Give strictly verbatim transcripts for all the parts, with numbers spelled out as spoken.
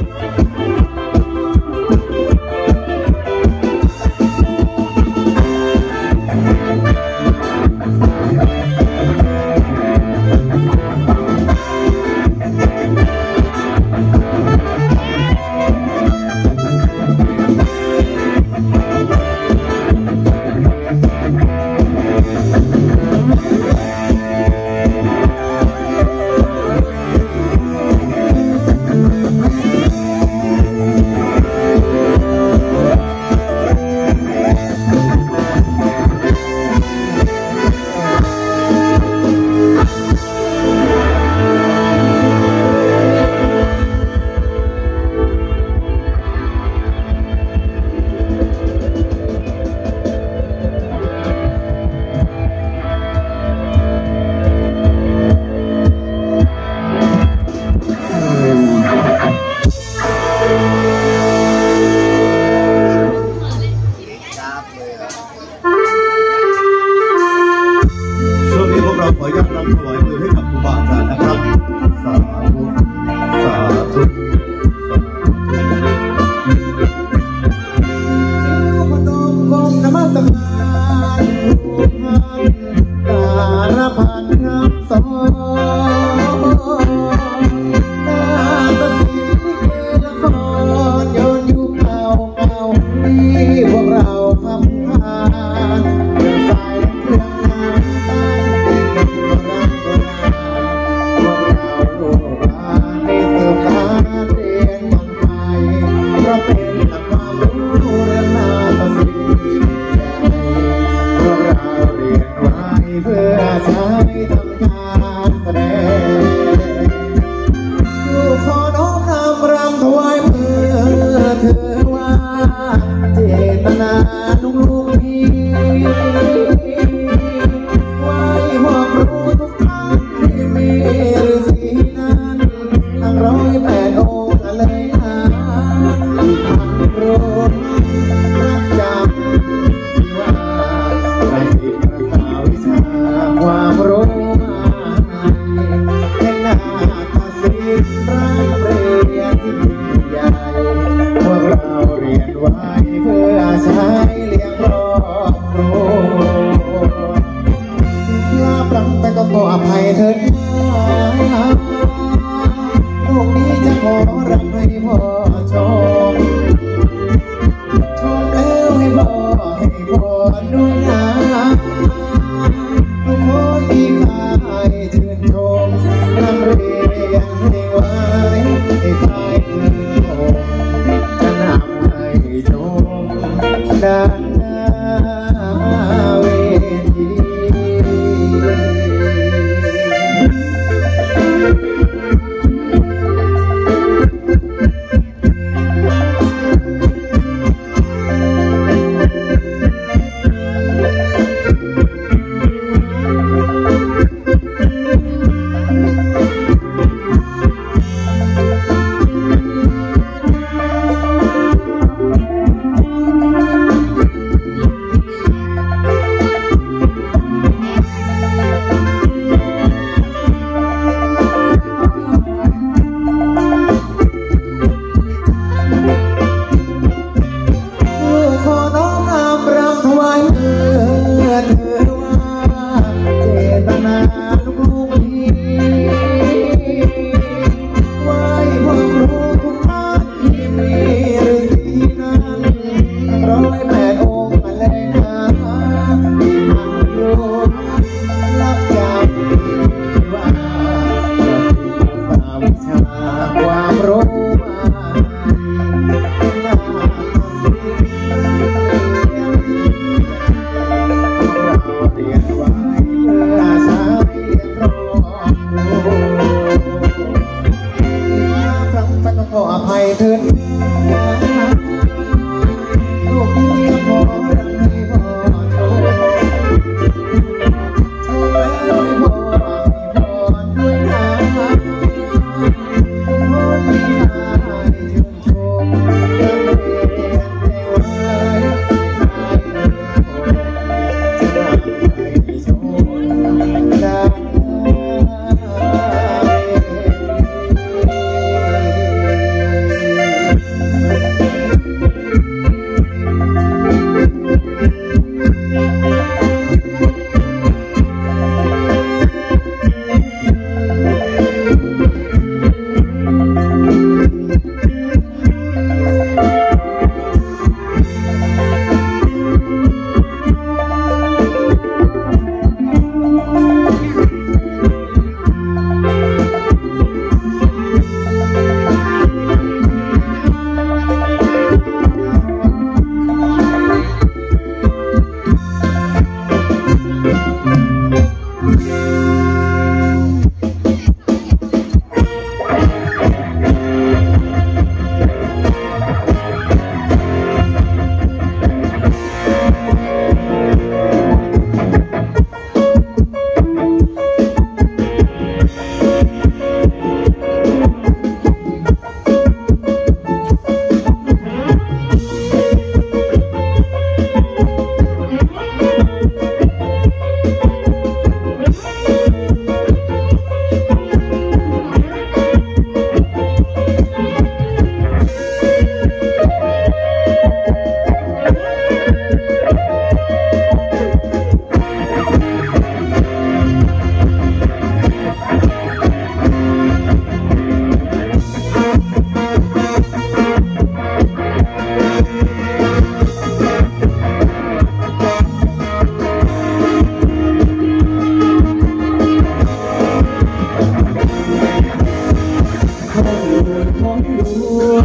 เ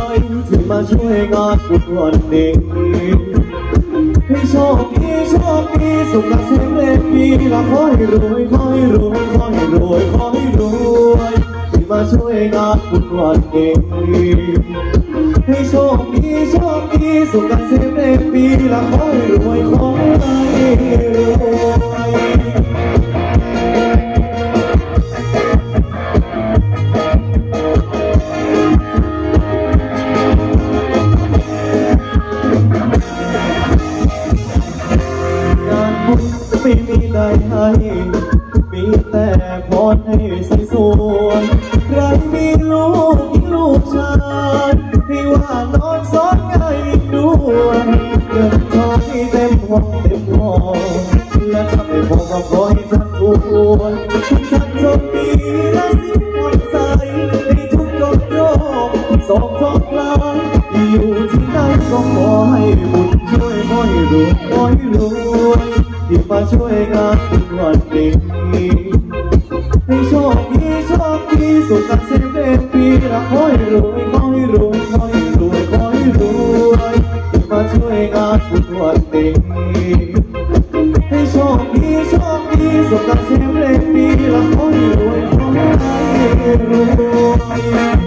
ที่มาช่วยงานบุญวันนี้ให้โชคดีโชคดีสุขเกษมเรียนดีและขอให้รวยขอให้รวยขอให้รวยขอให้รวยที่มาช่วยงานบุญวันนี้ให้โชคดีโชคดีสุขเกษมเรียนดีและขอให้รวยขอให้รวยไม่มีได้ให้มีแต่พรให้สวยๆใครมีลูกลูกชายที่ว่านอนซ้อนง่ายด้วยเงินทองให้เต็มห้องเต็มห้องและถ้าไม่พอก็ขอให้ท่านทุกคนทุกท่านโชคดีและสิ้นความใสในทุกกฎโรคสองท้องกลางอยู่ที่ไหนก็ขอให้บุญช่วยขอให้รวยขอให้รวยที่มาช่วยงานบุญวันนี้ให้โชคดีโชคดีสุขเกษมเป็นปีละขอให้รวยขอให้รวยขอให้รวยขอให้รวยที่มาช่วยงานบุญวันนี้ให้โชคดีโชคดีสุขเกษมเป็นปีละขอให้รวยขอให้รวย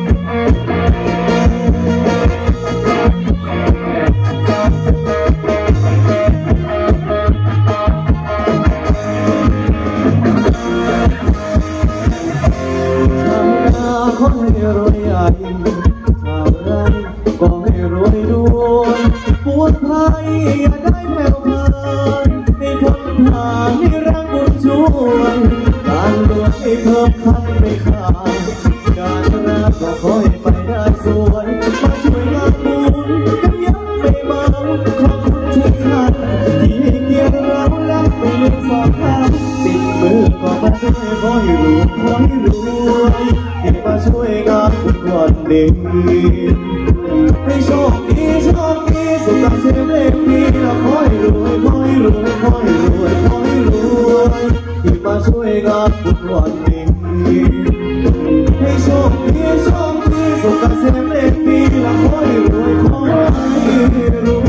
ขอให้รวยใหญ่ชาวไร่ก็ให้รวยด้วยปวดภัยอย่าได้แผ่วพานให้ทนทานให้แรงบุญช่วยการรวยให้เพิ่มขั้นไม่ขาดการรักก็ขอให้ไปได้สวยมาช่วยงานบุญกันยังไม่เบาขอบคุณทุกท่านที่ให้เกียรติเราและไม่ลืมสองข้างติดมือก็มาช่วยขอให้รวยขอให้รวยที่มาช่วยงานบุญวันนี้ให้โชคดีโชคดีสุขเกษมเรียนดีและขอให้รวยขอให้รวยขอให้รวยขอให้รวยที่มาช่วยงานบุญวันนี้ให้โชคดีโชคดีสุขเกษมเรียนดีและขอให้รวยขอให้รวย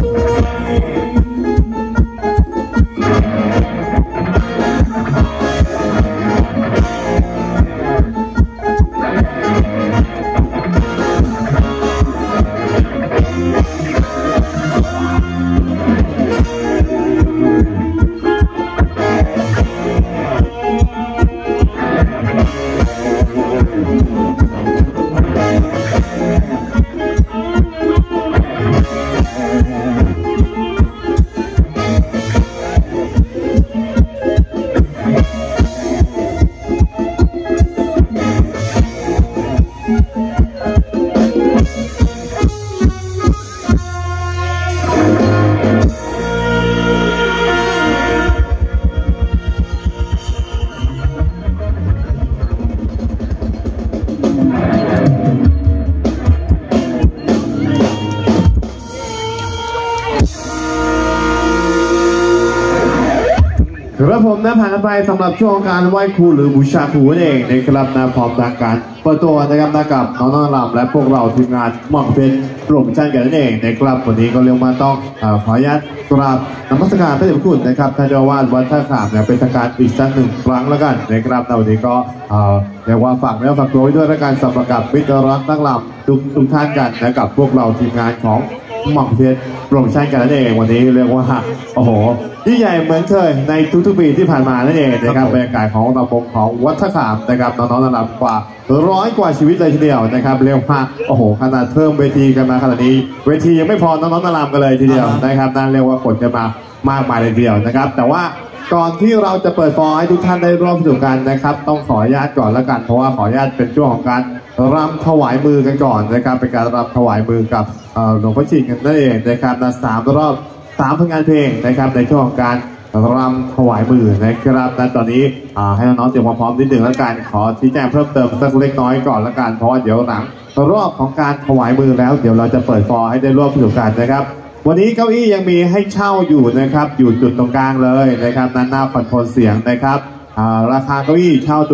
ครับผมนะผ่านไปสำหรับช่วงการไหว้ครูหรือบูชาครูนั่นเองนะครับนะพร้อมทางการเปิดตัวนะครับนะกับน้องน้องรำและพวกเราทีมงานหม่อมเพชรโปรโมชั่นกันนั่นเองนะครับวันนี้ก็เรียกว่าต้องขออนุญาตกราบนมัสการพระเดชพระคุณนะครับท่านเจ้าอาวาสวัดท่าขามเนี่ยเป็นทางการอีกสักหนึ่งครั้งแล้วกันนะครับวันนี้ก็เรียกว่าฝากเนื้อฝากตัวไว้ด้วยและการสำหรับกับมิตรรักนักรำทุกทุกท่านกันนะกับพวกเราทีมงานของหม่อมเพชรโปรโมชั่นกันนั่นเองวันนี้เรียกว่าโอ้โหยิ่งใหญ่เหมือนเคยในทุกๆปีที่ผ่านมานั่นเองนะครับบรรยากาศของระบบของวัดท่าขามนะครับน้องๆระดับกว่าร้อยกว่าชีวิตเลยทีเดียวนะครับเรียกว่าโอ้โหขนาดเพิ่มเวทีกันมาขนาดนี้เวทียังไม่พอน้องๆระดับกันเลยทีเดียวนะครับนั่นเรียกว่าขนกันมามากมายเลยทีเดียวนะครับแต่ว่าก่อนที่เราจะเปิดฟอร์ให้ทุกท่านได้ร่วมสนุกกันนะครับต้องขออนุญาตก่อนแล้วกันเพราะว่าขออนุญาตเป็นช่วงของการรำถวายมือกันก่อนนะครับเป็นการรำถวายมือกับหลวงพ่อชิงกันนั่นเองนะครับในสามรอบสามผลงานเพลงนะครับในช่วงของการรำถวายมือนะครับและตอนนี้ให้น้องๆเตรียมความพร้อมนิดหนึ่งแล้วกันขอชี้แจงเพิ่มเติมสักเล็กน้อยก่อนแล้วกันเพราะว่าเดี๋ยวหลังรอบของการถวายมือแล้วเดี๋ยวเราจะเปิดฟอร์ให้ได้ร่วมสนุกกันนะครับวันนี้เก้าอี้ยังมีให้เช่าอยู่นะครับอยู่จุดตรงกลางเลยนะครับด้านหน้าคอนโทรลเสียงนะครับราคาเก้าอี้เช่าตัวละ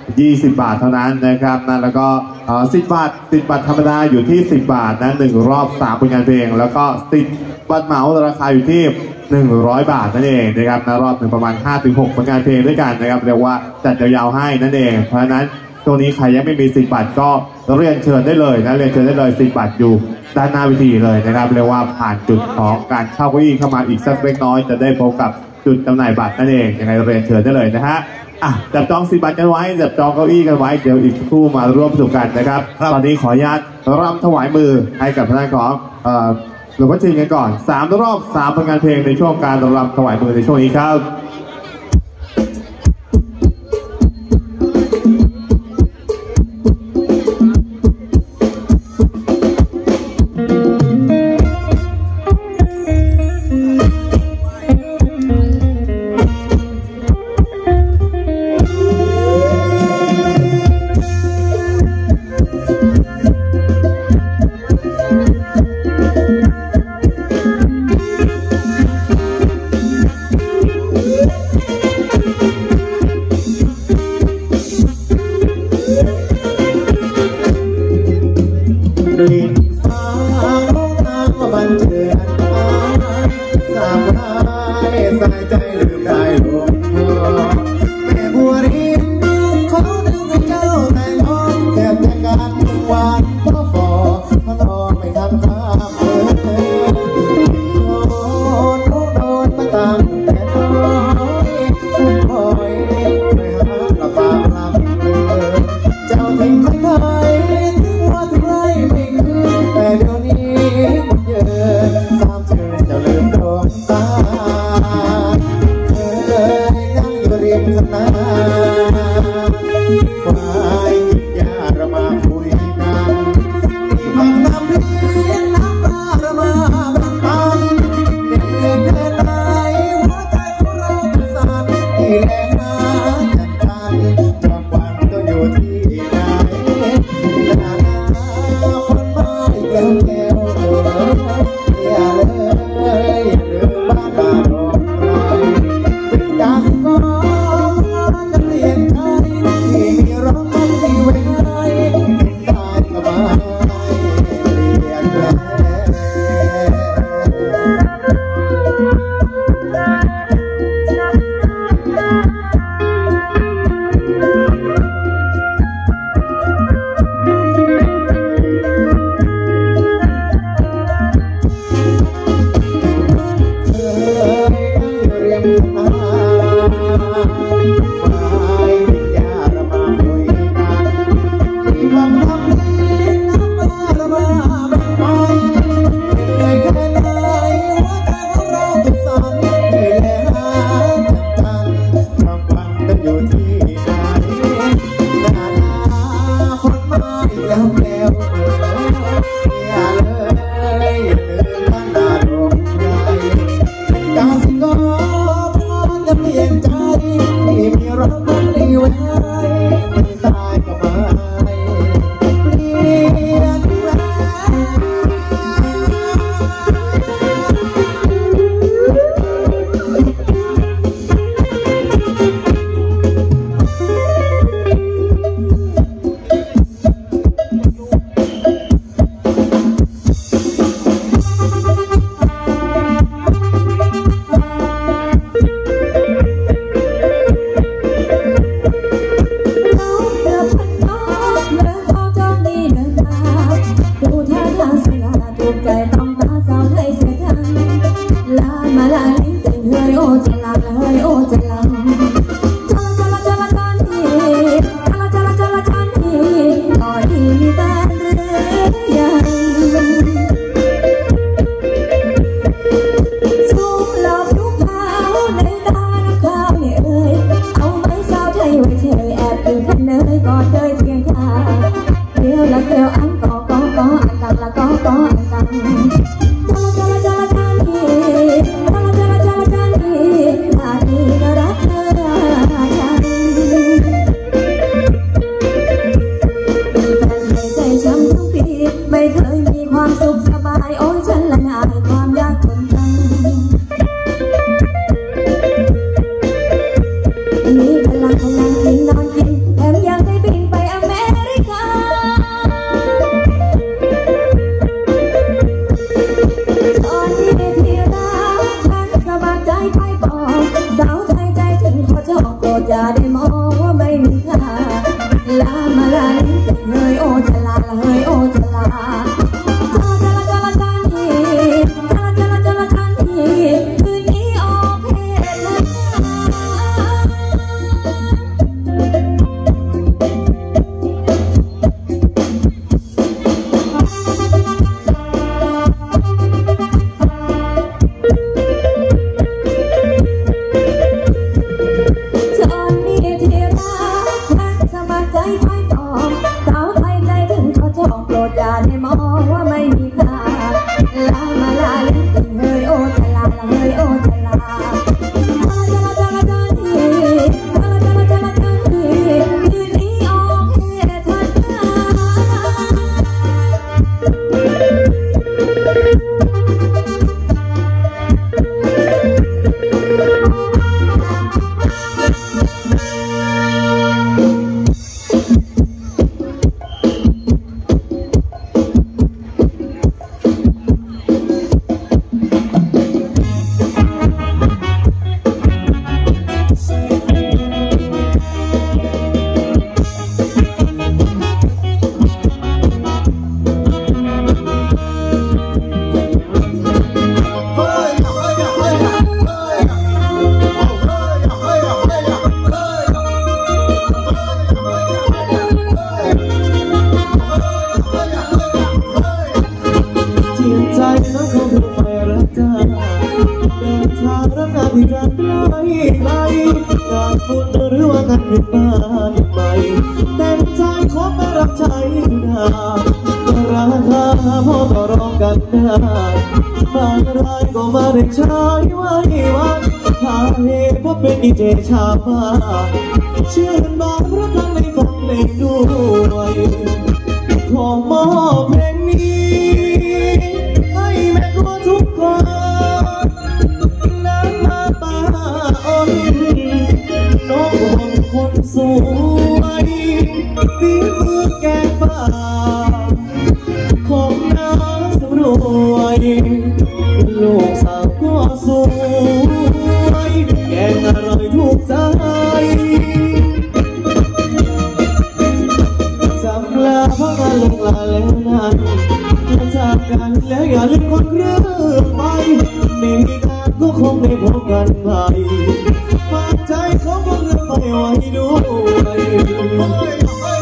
ยี่สิบบาทเท่านั้นนะครับนะแล้วก็สิบบาทสิบบาทธรรมดาอยู่ที่สิบบาทนะหนึ่งรอบสามผลงานเพลงแล้วก็สิบบัตรเหมาราคาอยู่ที่หนึ่งร้อยบาทนั่นเองนะครับนะรอบหนึ่งประมาณ ห้าถึงหก ผลงานเพลงด้วยกันนะครับเรียกว่าจัดยาวๆให้นั่นเองเพราะฉะนั้นตรงนี้ใครยังไม่มีสิบบาทก็เรียนเชิญได้เลยนะเรียนเชิญได้เลยสิบบาทอยู่ด้านหน้าเวทีเลยนะครับเรียกว่าผ่านจุดของการเข้าเก้าอี้เข้ามาอีกสักเล็กน้อยจะได้พบกับจุดจำหน่ายบัตรนั่นเองยังไงเรียนเชิญได้เลยนะฮะอ่ะจับจองสิบบาทกันไว้จับจองเก้าอี้กันไว้เดี๋ยวอีกสักครู่มาร่วมสนุกกันนะครับตอนนี้ขออนุญาตรำถวายมือให้กับทางด้านของหลวงพ่อจีนกันก่อนสามรอบสามผลงานเพลงในช่วงการรำถวายมือในช่วงนี้ครับไม่เคยมีความสุขสบายโอ้ยฉันละนายความยากจนจังมีพลังพลังกินนอนกินแถมยังน้องคงเธอไปรักจ้าเดินทางรักงานที่จะไกลไกลงานบุญหรือว่างานขึ้นบ้านใหม่เต็มใจขอมารับใช้นาราคาพอต่อรองกันได้บางรายก็มาได้ใช้ไว้วันหาเหตุเพราะเป็นดีเจชาบ้าเชื่อกันบ้างเพราะทั้งในฟังเพลงด้วยขอมอบเพลงนี้ให้แม่รัวทุกคนน้ำมาป่าอ่อนน้องห่วงคนสวยฝีมือแกงป่าของน้าสำรวยลูกสาวก็สวยแกงอร่อยถูกใจจำลาเพราะงานลงลาแล้วนั้นและจากกันแล้วอย่าลืมคนเครื่องไปมีงานก็คงได้พบกันใหม่ฝากใจเขาก็เรื่องไปไว้ด้วย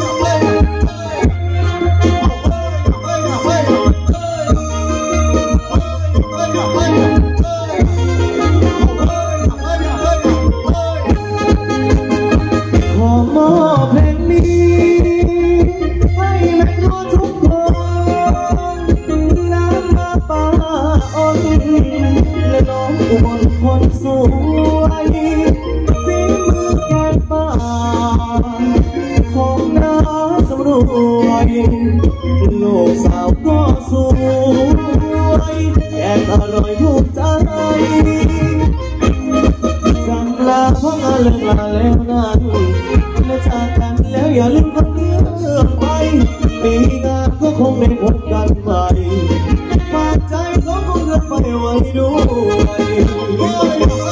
ขอมอบเพลงนี้ให้แม่รัวทุกคนน้ำมาป่าอ่อนและน้องอุบลคนสวยฝีมือแกงป่าของน้าสำรวยลูกสาวก็สวยแกงอร่อยถูกใจจำลาเพราะงานเลิกลาแล้วนั้นและจากกันแล้วอย่าลืมคนเรื่องไปมีงานก็คงได้พบกันใหม่ฝากใจเขาคงเรื่องไปไว้ด้วย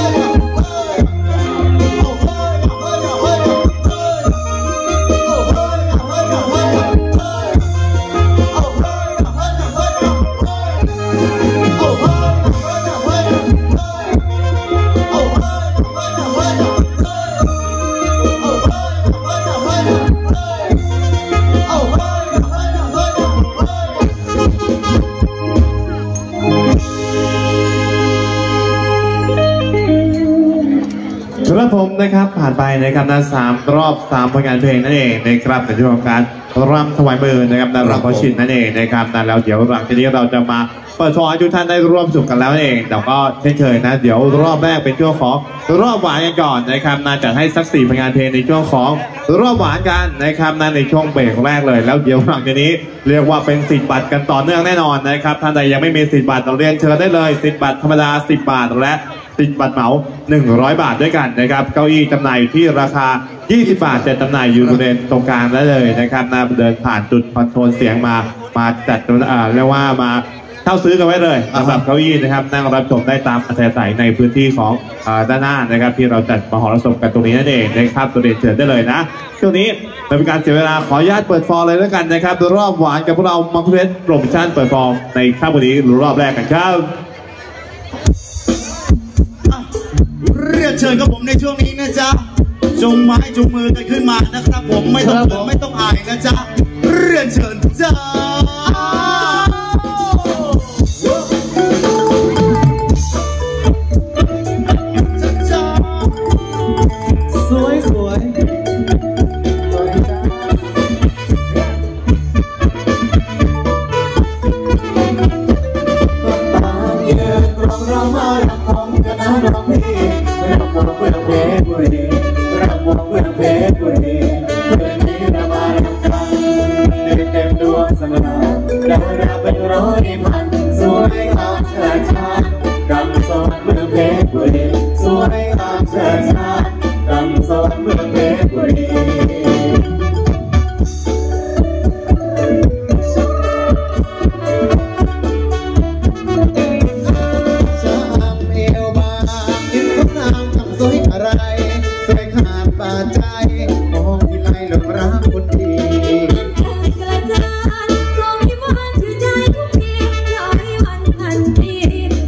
ครับผมนะครับผ่านไปนะครับนะสามรอบสามผลงานเพลงนั่นเองนะครับในช่วงของการรำถวายมือนะครับนารำพระชินนั่นเองนะครับนะแล้วเดี๋ยวหลังจากนี้เราจะมาเปิดทอให้ทุกท่านได้ร่วมสนุกกันแล้วเองแต่ก็เช่นเคยนะเดี๋ยวรอบแรกเป็นช่วงของรอบหวานกันก่อนนะครับน่าจะให้สักสี่ผลงานเพลงในช่วงของรอบหวานกันนะครับนั่นในช่วงเบรกแรกเลยแล้วเดี๋ยวหลังจากนี้เรียกว่าเป็นสิทธิ์บัตรกันต่อเนื่องแน่นอนนะครับท่านใดยังไม่มีสิทธิ์บัตรเราเรียนเชิญได้เลยสิทธิ์บัตรธรรมดาสิบบาทและสิทธิ์บัตรเหมาหนึ่งร้อยบาทด้วยกันนะครับเก้าอี้จำหน่ายที่ราคายี่สิบบาทจะจำหน่ายอยู่บริเวณตรงกลางได้เลยนะครับน่าเดินผ่านจุดคอนโทรลเสียงมามาจัดอ่าเรียกว่ามาเช่าซื้อกันไว้เลยสำหรับเก้าอี้นะครับนั่งรับชมได้ตามอัธยาศัยในพื้นที่ของด้านหน้านะครับที่เราจัดมหรสพกันตรงนี้นั่นเองนะครับตัวเด่นเชิญได้เลยนะช่วงนี้เป็นการเสียเวลาขออนุญาตเปิดฟอร์เลยแล้วกันนะครับรอบหวานกับพวกเรามังคุดเพชรโปรโมชั่นเปิดฟอร์ในค่ำวันนี้รอบแรกกันครับเรียนเชิญกับผมในช่วงนี้นะจ๊ะจงไม้จงมือกันขึ้นมานะครับผมไม่ต้องเขินไม่ต้องอายนะจ๊ะเรียนเชิญจ้าสวยสวยเรามารับของกันนะน้องพี่รับมองเพื่อนเพชรบุรีรับมองเพื่อนเพชรบุรีเพื่อนนี้เรามารับกันเดินเต็มดวงสง่าดาวดาวเป็นร้อยพันสวยงามเชิดชานกำสอนเมืองเพชรบุรีสวยงามเชิดชานกำสอนเมืองเพชรบุรีกระจานมองที่บ้านชื่อใจทุกทีร้อยวันพันปี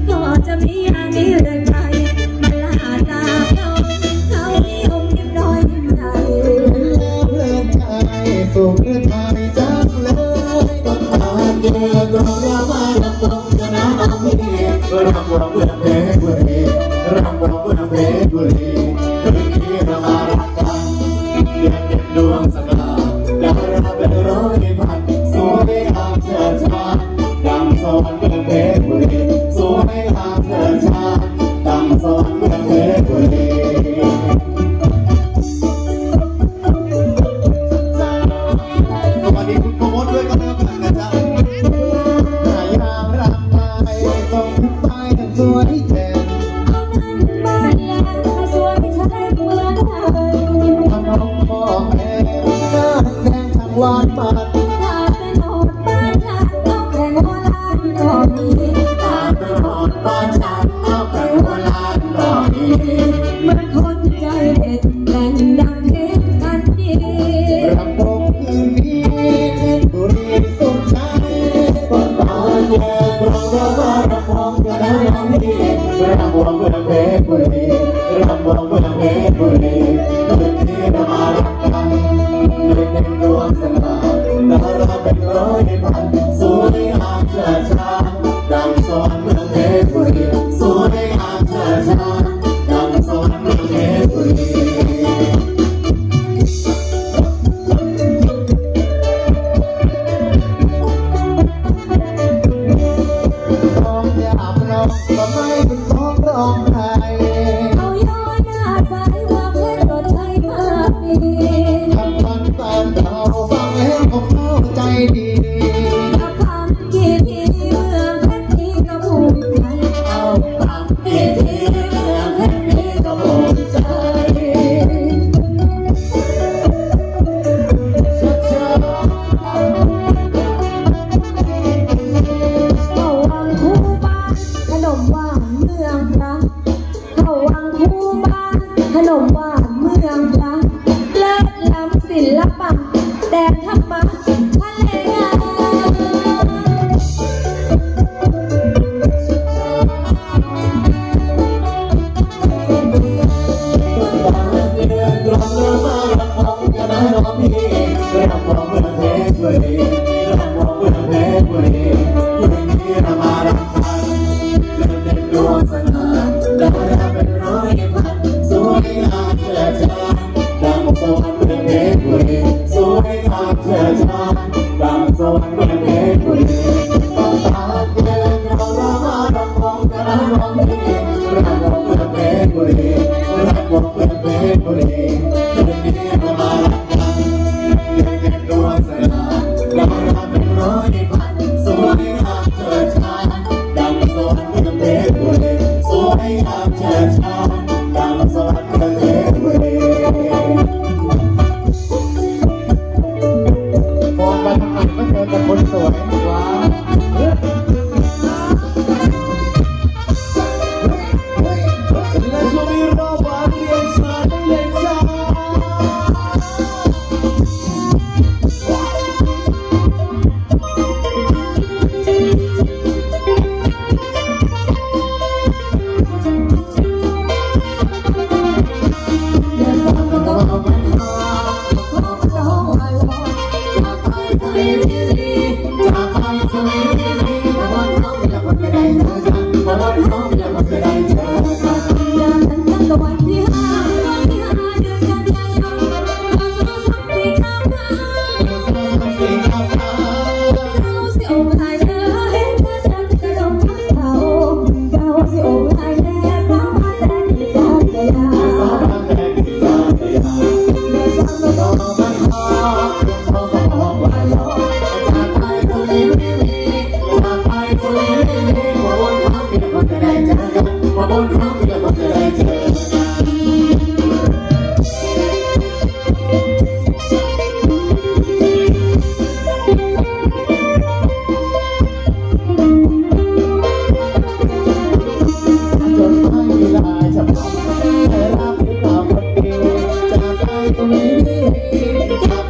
รามาลำวงจะน้ำน้ำพี่รำวงเมืองเพชรบุรีรำวงเมืองเพชรบุรีคืนนี้เรามารักกันเดือนเด็ดดวงสง่าดาวราเป็นร้อยพันสวยงามเชิดชานดังสวรรค์เมืองเพชรบุรีสวยงามเชิดชานดังสวรรค์เมืองเพชรบุรีสวัสดีคุณโปรโมทด้วยก็แล้วกันนะจ๊ะหายามรักไปต้องไปทั้งสวยแจ่มเอาเงินมาแล้วสวยใช้เมืองไทยทำน้องพ่อแม่หน้าแดงทั้งวันมันถ้าเป็นโหดบ้านฉันต้องแข่งโบราณก็มีตาเป็นหอดบ้านฉันเอาไปหัวล้านดอกดีเหมือนคนใจเด็ดแต่งดังเพชรกันดีรำวงคืนนี้เพชรบุรีสุขใจต้นตาลแย่เราเรามารำวงกันนะน้องพี่รำวงเมืองเพชรบุรีรำวงเมืองเพชรบุรีคืนนี้เรามารักกันเด็กเด็กดวงสง่าดาราเป็นร้อยพันสวยงามเชิดชานดังสวรรค์เมืองเพชรบุรีสวยงามเชิดชานดังสวรรค์เมืองเพชรบุรีก็ไม่เป็นของร้องไห้เอาย้อนหน้าใสว่าเพชรก็ใจมากดีคำพันตามเราฟังแล้วก็เข้าใจดีเอาคำกี่ทีเมืองเพชรนี้ก็ภูมิใจเอาคำกี่ทีเมืองเพชรนี้ก็ภูมิใจเข้าวังคู่บ้านขนมหวานเมืองพระเข้าวังคู่บ้านขนมหวานเมืองพระเลิศล้ำศิลปะแดนธรรมะทะเลงามรำวงเมืองเพชรบุรีรำวงเมืองเพชรบุรีคืนนี้เรามารักกันเดือนเด็ดดวงสง่าดาวราเป็นร้อยพันสวยงามเชิดชานดังสวรรค์เมืองเพชรบุรีสวยงามเชิดชานดังสวรรค์เมืองเพชรบุรีต้องตาเดินเราเรามารำวงกันนะน้องพี่รำวงเมืองเพชรบุรีรำวงเมืองเพชรบุรีคืนนี้เรามารักกันเดือนเด็ดดวงสง่าดาวราเป็นร้อยพันสวยงามเชิดชานดังสวรรค์เมืองเพชรบุรีสวยงามเชิดชานดังสวรรค์เมืองเพชรบุรีมองไปทางไหนก็เจอแต่คนสวยว้าวและช่วงนี้เรามาเรียนชาติเรียนชา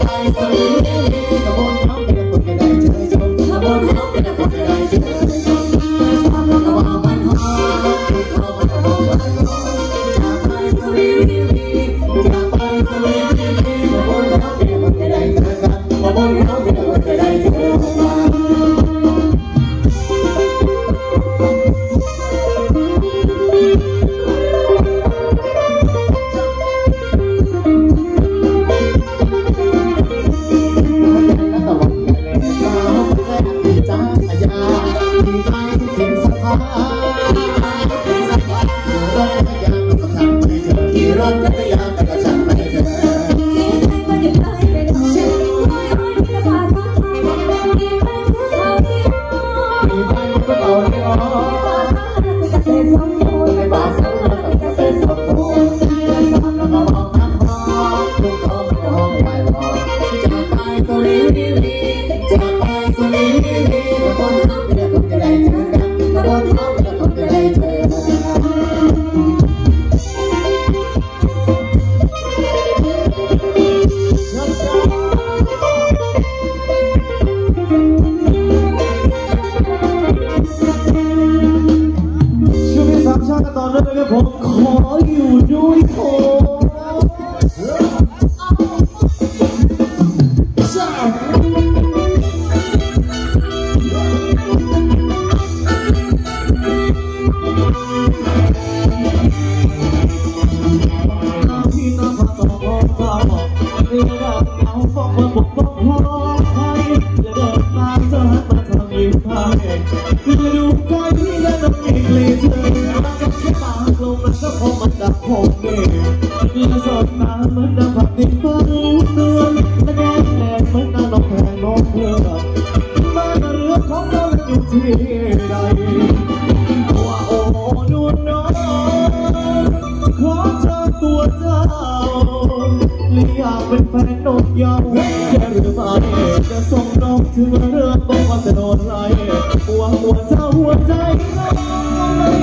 Come on, ใจทุกสิ่งสบายรถจักรยานมันก็ทำไปเถอะขี่รถจักรยานมันก็ทำไปเถอะผมขออยู่ด้วยโคที่น้ำผาตองของเจ้าเรียกว่าเอาฟองมาปกป้องพ่อให้และเดินมาเธอหันมาทางยิ้มให้คือดูใจที่และต้องมีกลิ่นเธอจะเชื่อมาลงแล้วก็พอมันดับผมเองและสดน้ำเหมือนน้ำผักดิบฟ้าเดือนและแดงแดงเหมือนน้ำนกแพงนกเพื่อบ้านเรือของเจ้าอยู่ที่ใดว่าโอ้ดูน้องขอเจอตัวเจ้าและอยากเป็นแฟนนกยาวแค่หรือไม่จะส่งน้องถึงเรือบอกว่าจะโดนไล่หัวหัวเจ้าหัวใจน้อง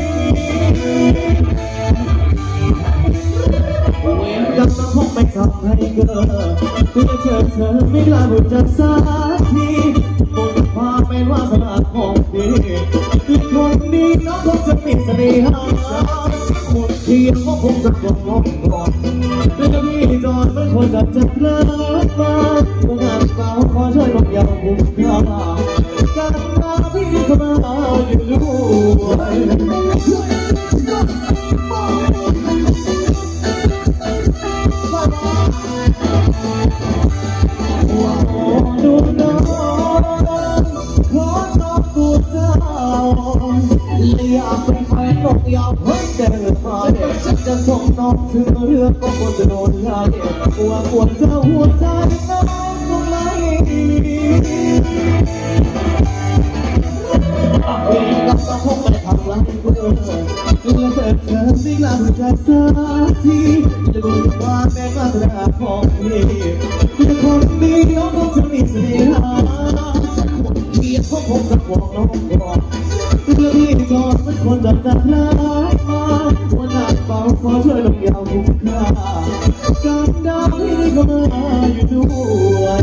เว้นกับน้ำพกไม่ทำให้เกิดเพื่อเธอเธอไม่กล้าหลุดจากสักทีบุญพาเป็นวาสนาของพี่คือคนนี้น้องคงจะมีเสน่ห์คนเทียมก็คงจะกลมกล่อมก่อนและพี่จอดไม่ควรจะจับเลิกมาเมื่องานเก่าขอช่วยบอกอย่าคุ้มค่าการมาพี่เข้ามาอยู่ด้วยดูน้องขอชอบตัวเจ้าและอยากเป็นแฟนนกยาวเฮ้ยแต่เกิดมาเนี่ยฉันจะส่งน้องถึงเรือก็ควรจะโดนไล่หัวหัวเจ้าหัวใจน้องคงไล่กับต้องคงไม่ทำไรเพื่อนและเธอเธอไม่กล้าหัวใจสักทีจะดูว่าแม่ก็แสดงของพี่แต่คนดีน้องคงจะมีเสน่ห์คนเกียดเขาคงจะบอกน้องก่อนเพื่อพี่จอดเป็นคนจัดจากร้ายมาวันหนักเบาขอช่วยลงยาวคุ้มค่าการดาวที่ได้เข้ามาอยู่ด้วย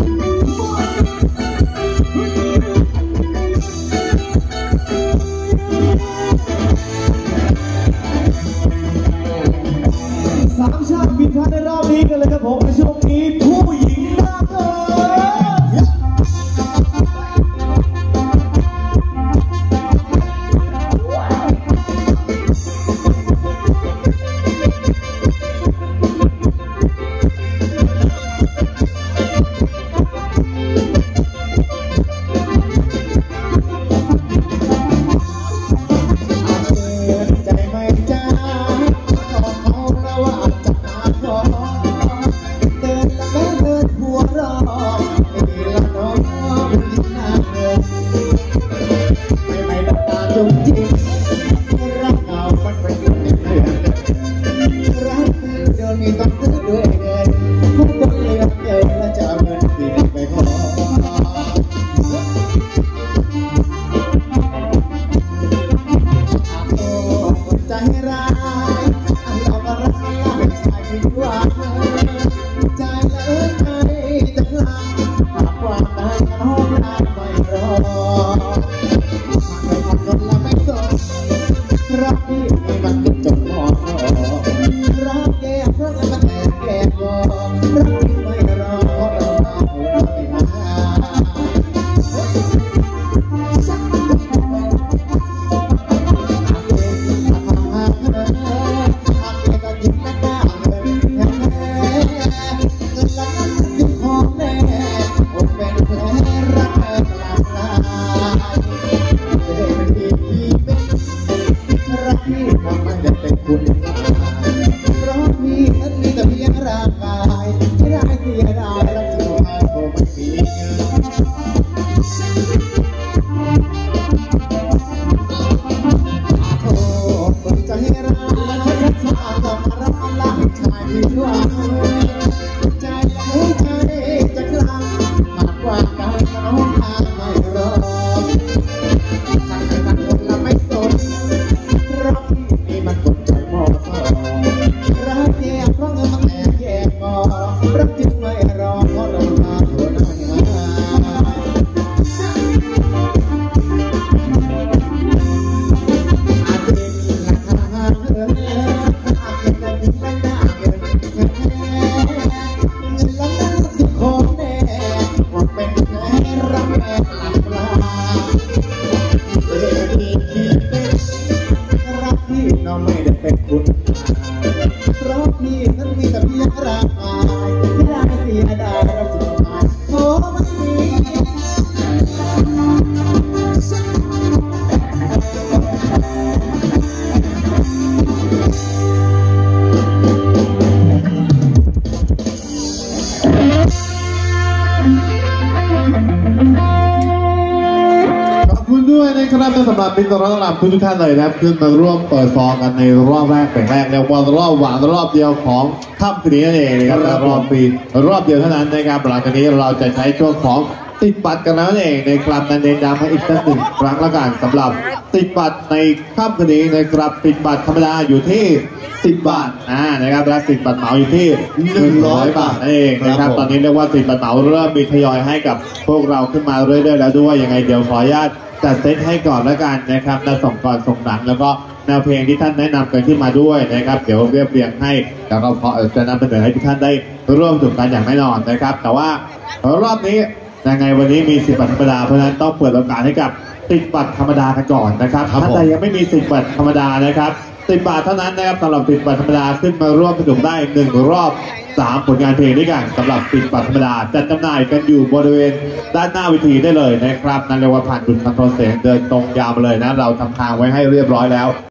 สามชาติปิดท้ายในรอบนี้กันเลยครับผมในช่วงนี้ผู้หญิงน่าเกินโอ้คนใจร้ายและชักช้าต้องมารับล้างชายที่หวังใจหัวใจจะคลั่งมากกว่าการน้องทางไม่รอทางใครทางคนละไม่สนรักนี่มันกดใจมองสองรักแย่เพราะเงินมันแอบแย่มอรักจึงไม่รอเพราะเราลาหัวหน้าน้องไม่ได้เป็นคุณเพราะพี่นั้นมีแต่เพียงร่างกายที่ได้เสียดายเราจิตใจโอ้ไม่มีด้วยนะครับสำหรับมิตรรัตนำทุกท่านเลยนะครับขึ้นมาร่วมเปิดซองกันในรอบแรกแบ่งแรกในวันรอบหวานรอบเดียวของค่ำคืนนี้นั่นเองนะครับรอบปีรอบเดียวเท่านั้นนะครับหลังจากนี้เราจะใช้ช่วงของติดบัตรกันแล้วนั่นเองในคลับนันเดนดำให้อีกสักหนึ่งครั้งละกันสำหรับติดบัตรในค่ำคืนนี้ในครับติดบัตรธรรมดาอยู่ที่สิบบาทอ่านะครับและติดบัตรเหมาอยู่ที่หนึ่งร้อยบาทนั่นเองนะครับตอนนี้เรียกว่าติดบัตรเหมาเริ่มมีทยอยให้กับพวกเราขึ้นมาเรื่อยๆแล้วด้วยยังไงเดี๋ยวขออนุญาตจัดเซตให้ก่อนแล้วกันนะครับแนวส่งก่อนส่งหลังแล้วก็แนวเพลงที่ท่านแนะนำกันขึ้นมาด้วยนะครับเดี๋ยวเรียบเรียงให้แล้วก็พอจะนำเสนอให้ทุกท่านได้ร่วมสนุกกันอย่างแน่นอนนะครับแต่ว่ารอบนี้ยังไงวันนี้มีสิบบัตรธรรมดาเพราะฉะนั้นต้องเปิดโอกาสให้กับติดบัตรธรรมดากันก่อนนะครับท่านใดยังไม่มีสิบบัตรธรรมดานะครับติดบัตรเท่านั้นนะครับสำหรับติดบัตรธรรมดาขึ้นมาร่วมสนุกได้หนึ่งรอบสามผลงานเพลงด้วยกันสำหรับติดบัตรธรรมดาจัดจำหน่ายกันอยู่บริเวณด้านหน้าเวทีได้เลยนะครับนั่นเรียกว่าผ่านจุดคอนโทรลเสียงเดินตรงยาวมาเลยนะเราทำทางไว้ให้เรียบร้อยแล้ว